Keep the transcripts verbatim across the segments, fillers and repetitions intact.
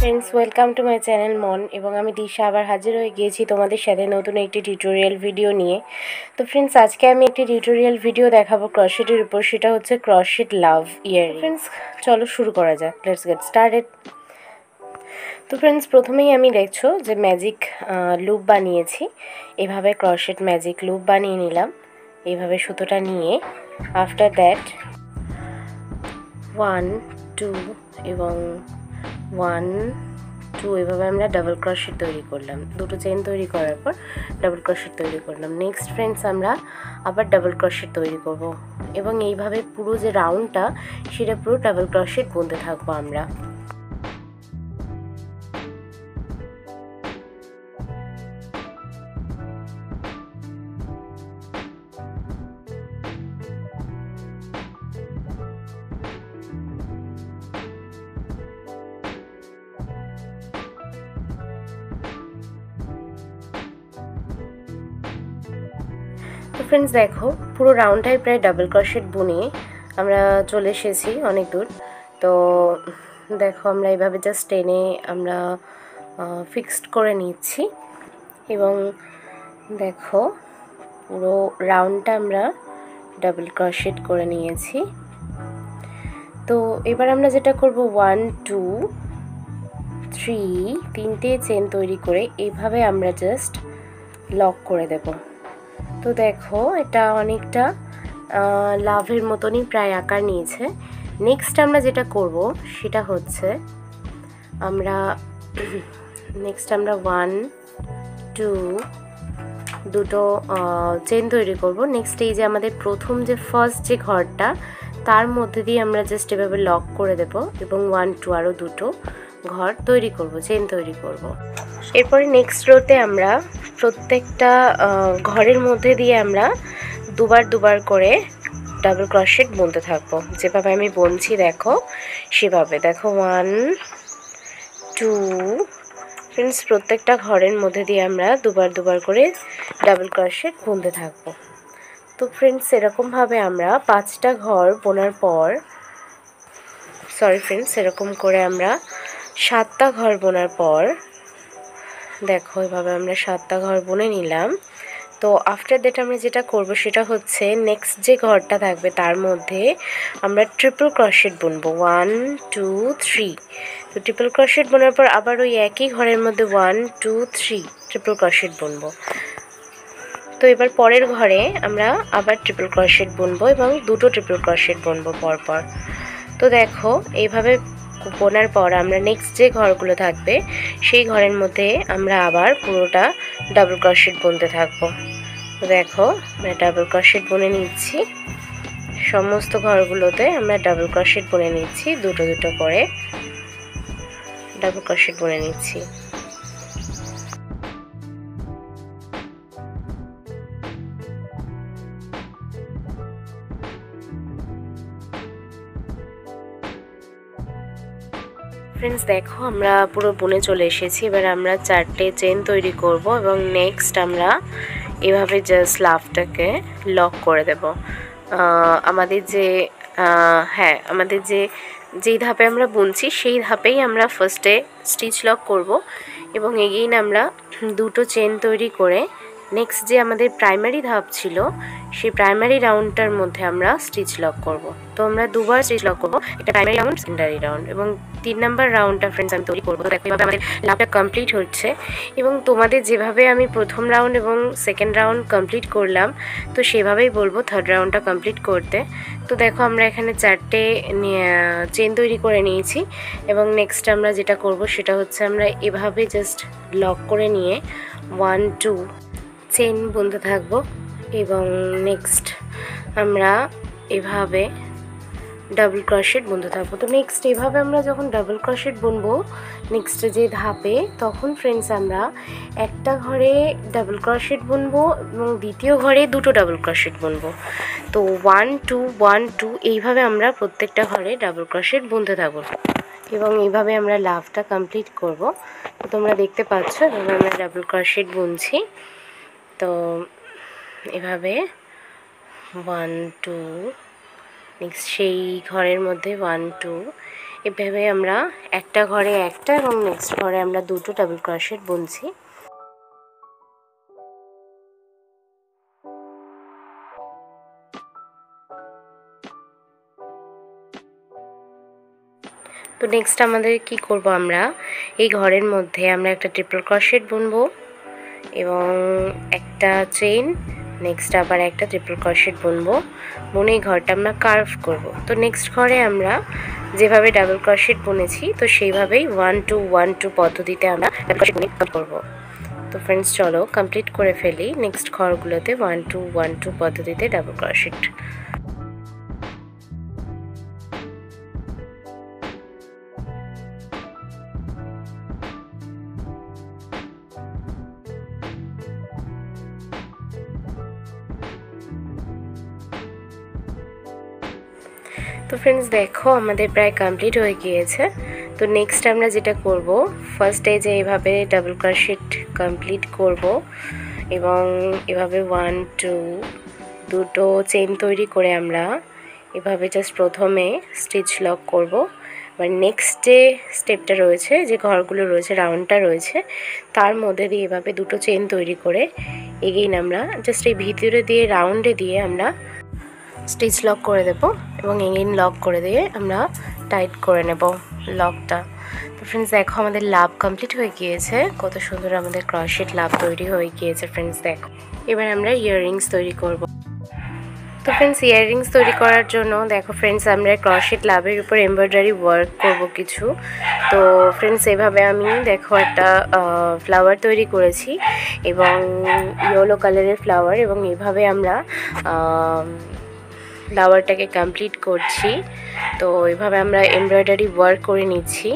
Friends welcome to my channel मन এবং আমি দিশা আবার হাজির হয়ে গিয়েছি তোমাদের সাথে নতুন একটি টিউটোরিয়াল ভিডিও নিয়ে। তো ফ্রেন্ডস আজকে আমি একটি টিউটোরিয়াল ভিডিও দেখাবো ক্রশেটের উপর, সেটা হচ্ছে ক্রশেট লাভ ইয়ারিং। ফ্রেন্ডস চলো শুরু করা যাক, লেটস গেট স্টার্টেড। তো ফ্রেন্ডস প্রথমেই আমি দেখছো যে ম্যাজিক লুপ বানিয়েছি, এভাবে ক্রশেট ম্যাজিক লুপ বানিয়ে নিলাম এইভাবে সুতোটা নিয়ে। আফটার দ্যাট ওয়ান টু এবং ওয়ান টু এভাবে আমরা ডাবল ক্রশেট তৈরি করলাম, দুটো চেন তৈরি করার পর ডাবল ক্রশেট তৈরি করলাম। নেক্সট ফ্রেন্ডস আমরা আবার ডাবল ক্রশেট তৈরি করব এবং এইভাবে পুরো যে রাউন্ডটা সেটা পুরো ডাবল ক্রশেট বুনতে থাকবো আমরা। তো ফ্রেন্ডস দেখো পুরো রাউন্ডটাই প্রায় ডাবল ক্রশেট বুনিয়ে আমরা চলে এসেছি অনেক দূর। তো দেখো আমরা এইভাবে জাস্ট টেনে আমরা ফিক্সড করে নিচ্ছি এবং দেখো পুরো রাউন্ডটা আমরা ডাবল ক্রশেট করে নিয়েছি। তো এবার আমরা যেটা করব ওয়ান টু থ্রি তিনটে চেন তৈরি করে এইভাবে আমরা জাস্ট লক করে দেব। তো দেখো এটা অনেকটা লাভের মতনই প্রায় আকার নিয়েছে। নেক্সট আমরা যেটা করব সেটা হচ্ছে আমরা নেক্সট আমরা ওয়ান টু দুটো চেন তৈরি করব। নেক্সট এই যে আমাদের প্রথম যে ফার্স্ট যে ঘরটা তার মধ্যে দিয়ে আমরা জাস্ট এভাবে লক করে দেব এবং ওয়ান টু আরও দুটো ঘর তৈরি করব, চেন তৈরি করব। এরপরে নেক্সট রোতে আমরা প্রত্যেকটা ঘরের মধ্যে দিয়ে আমরা দুবার দুবার করে ডাবল ক্রশেট বুনতে থাকবো, যেভাবে আমি বুনছি দেখো সেভাবে। দেখো ওয়ান টু ফ্রেন্ডস প্রত্যেকটা ঘরের মধ্যে দিয়ে আমরা দুবার দুবার করে ডাবল ক্রশেট বুনতে থাকবো। তো ফ্রেন্ডস এরকমভাবে আমরা পাঁচটা ঘর বোনার পর সরি ফ্রেন্ডস এরকম করে আমরা সাতটা ঘর বোনার পর দেখো এভাবে আমরা সাতটা ঘর বুনে নিলাম। তো আফটার দ্যাট আমরা যেটা করব সেটা হচ্ছে নেক্সট যে ঘরটা থাকবে তার মধ্যে আমরা ট্রিপল ক্রশেট বুনবো, ওয়ান টু থ্রি। তো ট্রিপল ক্রশেট বোনার পর আবার ওই একই ঘরের মধ্যে one two three triple crochet বুনবো। তো এবার পরের ঘরে আমরা আবার ট্রিপল ক্রশেট বুনবো এবং দুটো ট্রিপল ক্রশেট বুনবো পরপর। তো দেখো এইভাবে বোনার পর আমরা নেক্সট যে ঘরগুলো থাকবে সেই ঘরের মধ্যে আমরা আবার পুরোটা ডাবল ক্রশেট বুনতে থাকবো। তো দেখো আমরা ডাবল ক্রশেট বুনে নিচ্ছি, সমস্ত ঘরগুলোতে আমরা ডাবল ক্রশেট বুনে নিচ্ছি, দুটো দুটো করে ডাবল ক্রশেট বুনে নিচ্ছি। ফ্রেন্ডস দেখো আমরা পুরো বুনে চলে এসেছি। এবার আমরা চারটে চেন তৈরি করব এবং নেক্সট আমরা এভাবে জাস্ট লাভটাকে লক করে দেব। আমাদের যে হ্যাঁ আমাদের যে যেই ধাপে আমরা বুনছি সেই ধাপেই আমরা ফার্স্টে স্টিচ লক করব এবং এগেইন আমরা দুটো চেন তৈরি করে নেক্সট যে আমাদের প্রাইমারি ধাপ ছিল সেই প্রাইমারি রাউন্ডটার মধ্যে আমরা স্টিচ লক করব। তো আমরা দুবার স্টিচ লক করবো, একটা প্রাইমারি রাউন্ড সেকেন্ডারি রাউন্ড এবং তিন নাম্বার রাউন্ডটা ফ্রেন্ডস আমি তৈরি করবো। দেখো এইভাবে আমাদের লাভটা কমপ্লিট হচ্ছে এবং তোমাদের যেভাবে আমি প্রথম রাউন্ড এবং সেকেন্ড রাউন্ড কমপ্লিট করলাম তো সেভাবেই বলবো থার্ড রাউন্ডটা কমপ্লিট করতে। তো দেখো আমরা এখানে চারটে চেন তৈরি করে নিয়েছি এবং নেক্সট আমরা যেটা করব সেটা হচ্ছে আমরা এভাবে জাস্ট লক করে নিয়ে ওয়ান টু চেন বুনতে থাকবো এবং নেক্সট আমরা এভাবে ডাবল ক্রশেট বুনতে থাকবো। তো নেক্সট এভাবে আমরা যখন ডাবল ক্রশেট বুনবো নেক্সট যে ধাপে তখন ফ্রেন্ডস আমরা একটা ঘরে ডাবল ক্রশেট বুনবো এবং দ্বিতীয় ঘরে দুটো ডাবল ক্রশেট বুনবো। তো ওয়ান টু ওয়ান টু এইভাবে আমরা প্রত্যেকটা ঘরে ডাবল ক্রশেট বুনতে থাকবো এবং এইভাবে আমরা লাভটা কমপ্লিট করব। তো তোমরা দেখতে পাচ্ছ এভাবে আমরা ডাবল ক্রশেট বুনছি। তো এভাবে ওয়ান টু নেক্সট সেই ঘরের মধ্যে ওয়ান টু এভাবে আমরা একটা ঘরে একটা এবং নেক্সট ঘরে আমরা দুটো ডাবল ক্রোশেট বুনছি। তো নেক্সট আমাদের কি করব, আমরা এই ঘরের মধ্যে আমরা একটা ট্রিপল ক্রোশেট বুনবো এবং একটা চেইন, নেক্সট আবার একটা ট্রিপল ক্রোশেট বুনবো, বুনে এই ঘরটা আমরা কার্ভ করব। তো নেক্সট ঘরে আমরা যেভাবে ডাবল ক্রোশেট বুনেছি তো সেইভাবেই ওয়ান টু ওয়ান টু পদ্ধতিতে আমরা ডাবল ক্রোশেট বুনে করব। তো ফ্রেন্ডস চলো কমপ্লিট করে ফেলি নেক্সট ঘরগুলোতে ওয়ান টু ওয়ান টু পদ্ধতিতে ডাবল ক্রোশেট। তো ফ্রেন্ডস দেখো আমাদের প্রায় কমপ্লিট হয়ে গিয়েছে। তো নেক্সট আমরা যেটা করব, ফার্স্টে যে এভাবে ডাবল ক্রোশেট কমপ্লিট করব এবং এভাবে ওয়ান টু দুটো চেইন তৈরি করে আমরা এভাবে জাস্ট প্রথমে স্টিচ লক করব। এবার নেক্সট যে স্টেপটা রয়েছে, যে ঘরগুলো রয়েছে, রাউন্ডটা রয়েছে, তার মধ্যে দিয়ে এভাবে দুটো চেইন তৈরি করে এগেইন আমরা জাস্ট এই ভিতরে দিয়ে রাউন্ডে দিয়ে আমরা স্টিচ লক করে দেব এবং এগেইন লক করে দিয়ে আমরা টাইট করে নেব লকটা। তো ফ্রেন্ডস দেখো আমাদের লাভ কমপ্লিট হয়ে গিয়েছে, কত সুন্দর আমাদের ক্রোশেট লাভ তৈরি হয়ে গিয়েছে। ফ্রেন্ডস দেখো এবার আমরা ইয়াররিংস তৈরি করব। তো ফ্রেন্ডস ইয়াররিংস তৈরি করার জন্য দেখো ফ্রেন্ডস আমরা ক্রোশেট লাভের উপর এমব্রয়ডারি ওয়ার্ক করব কিছু। তো ফ্রেন্ডস এভাবে আমি দেখো একটা ফ্লাওয়ার তৈরি করেছি এবং ইয়েলো কালারের ফ্লাওয়ার, এবং এভাবে আমরা ফ্লাওয়ারটাকে কমপ্লিট করছি। তো এভাবে আমরা এমব্রয়ডারি ওয়ার্ক করে নিচ্ছি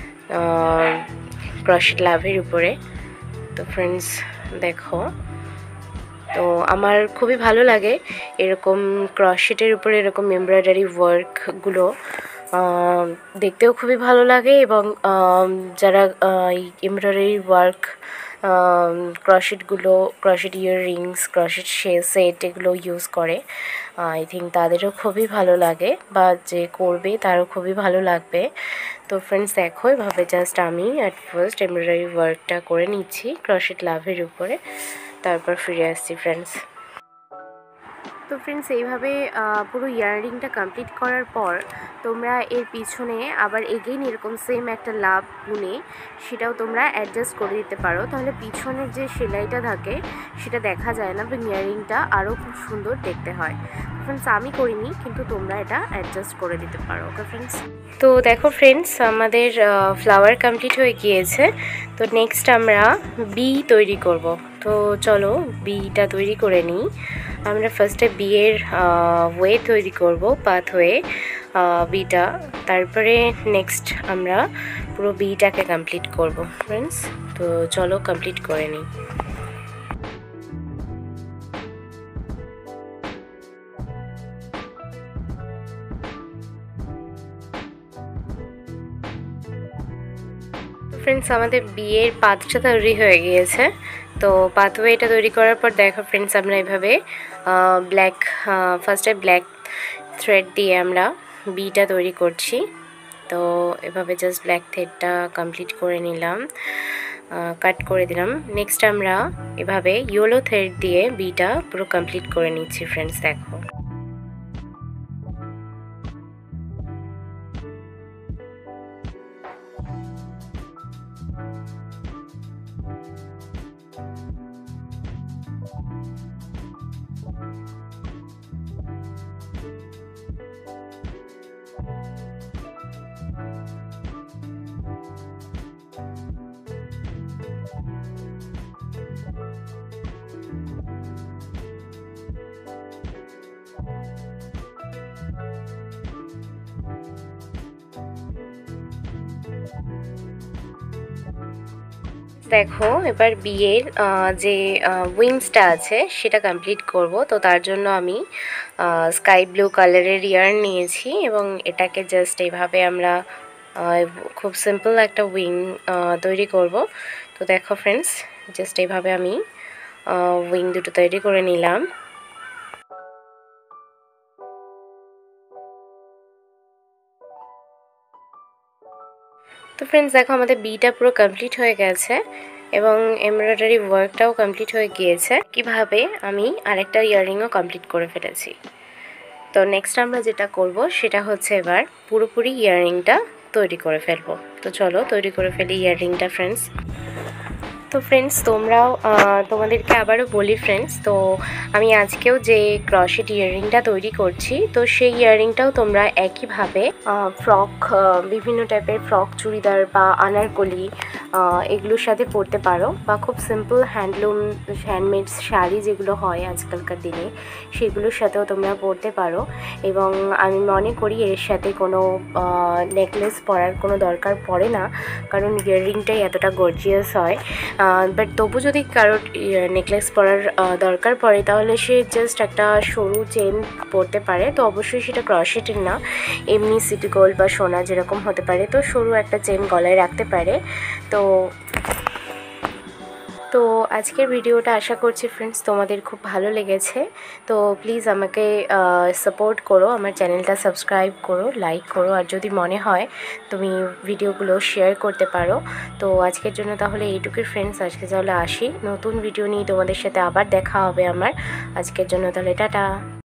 ক্রোশেট লাভের উপরে। তো ফ্রেন্ডস দেখো, তো আমার খুবই ভালো লাগে এরকম ক্রোশেটের উপরে এরকম এমব্রয়ডারি ওয়ার্কগুলো, দেখতেও খুবই ভালো লাগে এবং যারা এই এমব্রয়ডারি ওয়ার্ক ক্রোশেটগুলো, ক্রোশেট ইয়াররিংস, ক্রোশেট সেট এগুলো ইউজ করে, আই থিঙ্ক তাদেরও খুবই ভালো লাগে বা যে করবে তারও খুবই ভালো লাগবে। তো ফ্রেন্ডস দেখো এভাবে জাস্ট আমি অ্যাট ফার্স্ট এমব্রয়ডারি ওয়ার্কটা করে নিচ্ছি ক্রোশেট লাভের উপরে, তারপর ফিরে আসছি ফ্রেন্ডস। তো ফ্রেন্ডস এইভাবে পুরো ইয়াররিংটা কমপ্লিট করার পর তোমরা এর পিছনে আবার এগেইন এরকম সেম একটা লাভ বুনে সেটাও তোমরা অ্যাডজাস্ট করে দিতে পারো, তাহলে পিছনের যে সেলাইটা থাকে সেটা দেখা যায় না এবং ইয়াররিংটা আরও খুব সুন্দর দেখতে হয়। ফ্রেন্ডস আমি করিনি, কিন্তু তোমরা এটা অ্যাডজাস্ট করে দিতে পারো। ওকে ফ্রেন্ডস, তো দেখো ফ্রেন্ডস আমাদের ফ্লাওয়ার কমপ্লিট হয়ে গিয়েছে। তো নেক্সট আমরা বি তৈরি করব। তো চলো বিটা তৈরি করে নিই। আমরা ফার্স্টে বিয়ের ওয়ে তৈরি করব, পাথ ওয়ে বিটা, তারপরে নেক্সট আমরা পুরো বিটাকে কমপ্লিট করব ফ্রেন্ডস। তো চলো কমপ্লিট করে নিই। ফ্রেন্ডস আমাদের বিয়ের পাথটা তৈরি হয়ে গিয়েছে। তো পাথওয়েটা তৈরি করার পর দেখো ফ্রেন্ডস আমরা এইভাবে ব্ল্যাক ফার্স্টে ব্ল্যাক থ্রেড দিয়ে আমরা বিটা তৈরি করছি। তো এভাবে জাস্ট ব্ল্যাক থ্রেডটা কমপ্লিট করে নিলাম, কাট করে দিলাম। নেক্সট আমরা এভাবে ইয়েলো থ্রেড দিয়ে বিটা পুরো কমপ্লিট করে নিচ্ছি ফ্রেন্ডস। দেখো দেখো এবার বিয়ের যে উইংসটা আছে সেটা কমপ্লিট করব। তো তার জন্য আমি স্কাই ব্লু কালারের ইয়ার্ন নিয়েছি এবং এটাকে জাস্ট এইভাবে আমরা খুব সিম্পল একটা উইং তৈরি করব। তো দেখো ফ্রেন্ডস জাস্ট এইভাবে আমি উইং দুটো তৈরি করে নিলাম। তো ফ্রেন্ডস দেখো আমাদের বিটা পুরো কমপ্লিট হয়ে গেছে এবং এমব্রয়ডারি ওয়ার্কটাও কমপ্লিট হয়ে গিয়েছে। কিভাবে আমি আরেকটা ইয়াররিংও কমপ্লিট করে ফেলেছি। তো নেক্সট আমরা যেটা করব সেটা হচ্ছে এবার পুরোপুরি ইয়াররিংটা তৈরি করে ফেলবো। তো চলো তৈরি করে ফেলি ইয়াররিংটা ফ্রেন্ডস। তো ফ্রেন্ডস তোমরাও তোমাদেরকে আবারও বলি ফ্রেন্ডস, তো আমি আজকেও যে ক্রশেট ইয়াররিংটা তৈরি করছি তো সেই ইয়াররিংটাও তোমরা একইভাবে ফ্রক, বিভিন্ন টাইপের ফ্রক, চুড়িদার বা আনারকলি এগুলোর সাথে পরতে পারো, বা খুব সিম্পল হ্যান্ডলুম হ্যান্ডমেড শাড়ি যেগুলো হয় আজকালকার দিনে সেগুলোর সাথেও তোমরা পরতে পারো। এবং আমি মনে করি এর সাথে কোনো নেকলেস পরার কোনো দরকার পড়ে না, কারণ ইয়াররিংটাই এতটা গর্জিয়াস হয়। বাট তবু যদি কারোর নেকলেস পরার দরকার পড়ে তাহলে সে জাস্ট একটা সরু চেন পরতে পারে। তো অবশ্যই সেটা ক্রশেটের না, এমনি সিটি গোল্ড বা সোনা যেরকম হতে পারে, তো সরু একটা চেন গলায় রাখতে পারে। তো তো আজকের ভিডিওটা আশা করছি ফ্রেন্ডস তোমাদের খুব ভালো লেগেছে। তো প্লিজ আমাকে সাপোর্ট করো, আমার চ্যানেলটা সাবস্ক্রাইব করো, লাইক করো, আর যদি মনে হয় তুমি ভিডিওগুলো শেয়ার করতে পারো। তো আজকের জন্য তাহলে এইটুকুই ফ্রেন্ডস, আজকে তাহলে আসি, নতুন ভিডিও নিয়ে তোমাদের সাথে আবার দেখা হবে আমার। আজকের জন্য তাহলে টাটা।